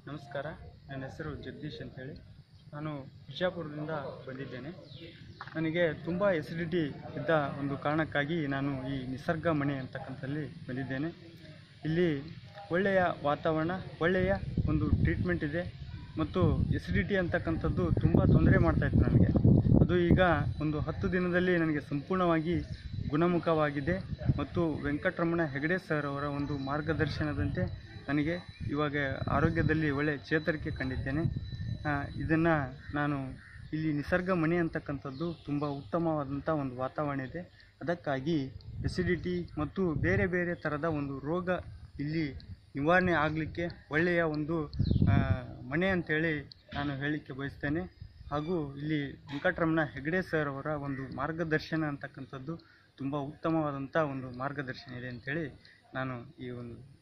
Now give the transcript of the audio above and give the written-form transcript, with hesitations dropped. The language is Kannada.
ನಮಸ್ಕಾರ, ನನ್ನ ಹೆಸರು ಜಗದೀಶ್ ಅಂತೇಳಿ. ನಾನು ಬಿಜಾಪುರದಿಂದ ಬಂದಿದ್ದೇನೆ. ನನಗೆ ತುಂಬ ಎಸಿಡಿಟಿ ಇದ್ದ ಒಂದು ಕಾರಣಕ್ಕಾಗಿ ನಾನು ಈ ನಿಸರ್ಗ ಮನೆ ಅಂತಕ್ಕಂಥಲ್ಲಿ ಬಂದಿದ್ದೇನೆ. ಇಲ್ಲಿ ಒಳ್ಳೆಯ ವಾತಾವರಣ, ಒಳ್ಳೆಯ ಒಂದು ಟ್ರೀಟ್ಮೆಂಟ್ ಇದೆ ಮತ್ತು ಎಸಿಡಿಟಿ ಅಂತಕ್ಕಂಥದ್ದು ತುಂಬ ತೊಂದರೆ ಮಾಡ್ತಾಯಿತ್ತು ನನಗೆ. ಅದು ಈಗ ಒಂದು 10 ದಿನದಲ್ಲಿ ನನಗೆ ಸಂಪೂರ್ಣವಾಗಿ ಗುಣಮುಖವಾಗಿದೆ ಮತ್ತು ವೆಂಕಟರಮಣ ಹೆಗಡೆ ಸರ್ ಅವರ ಒಂದು ಮಾರ್ಗದರ್ಶನದಂತೆ ನನಗೆ ಇವಾಗ ಆರೋಗ್ಯದಲ್ಲಿ ಒಳ್ಳೆಯ ಚೇತರಿಕೆ ಕಂಡಿದ್ದೇನೆ. ಇದನ್ನು ನಾನು ಇಲ್ಲಿ ನಿಸರ್ಗ ಮನೆ ಅಂತಕ್ಕಂಥದ್ದು ತುಂಬ ಉತ್ತಮವಾದಂಥ ಒಂದು ವಾತಾವರಣ ಇದೆ. ಅದಕ್ಕಾಗಿ ಎಸಿಡಿಟಿ ಮತ್ತು ಬೇರೆ ಬೇರೆ ಥರದ ಒಂದು ರೋಗ ಇಲ್ಲಿ ನಿವಾರಣೆ ಆಗಲಿಕ್ಕೆ ಒಳ್ಳೆಯ ಒಂದು ಮನೆ ಅಂತೇಳಿ ನಾನು ಹೇಳಲಿಕ್ಕೆ ಬಯಸ್ತೇನೆ. ಹಾಗೂ ಇಲ್ಲಿ ವೆಂಕಟರಮಣ ಹೆಗಡೆ ಸರ್ ಅವರ ಒಂದು ಮಾರ್ಗದರ್ಶನ ಅಂತಕ್ಕಂಥದ್ದು ತುಂಬ ಉತ್ತಮವಾದಂಥ ಒಂದು ಮಾರ್ಗದರ್ಶನ ಇದೆ ಅಂಥೇಳಿ ನಾನು ಈ ಒಂದು